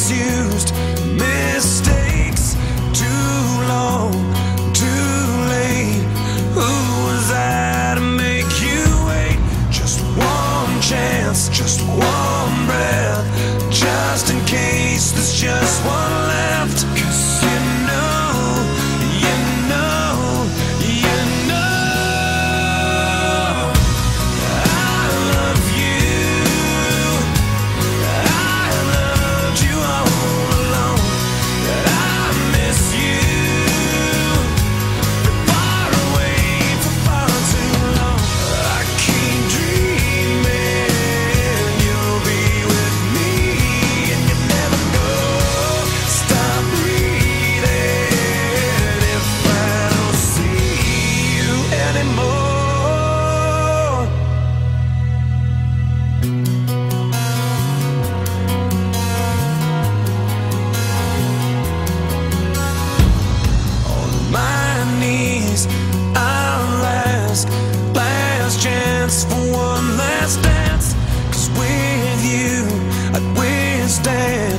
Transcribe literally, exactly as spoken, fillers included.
misused mistakes. Too long, too late. Who was I to make you wait? Just one chance, just one breath, just in case there's just one left. 'Cause you know, you know, you know I love you. I loved you all along. I miss you. Been far away for far too long. I keep dreaming you'll be with me, and you never know. Stop breathing if I don't see you anymore. On my knees, I'll ask, last chance for one last dance. 'Cause with you, I'd withstand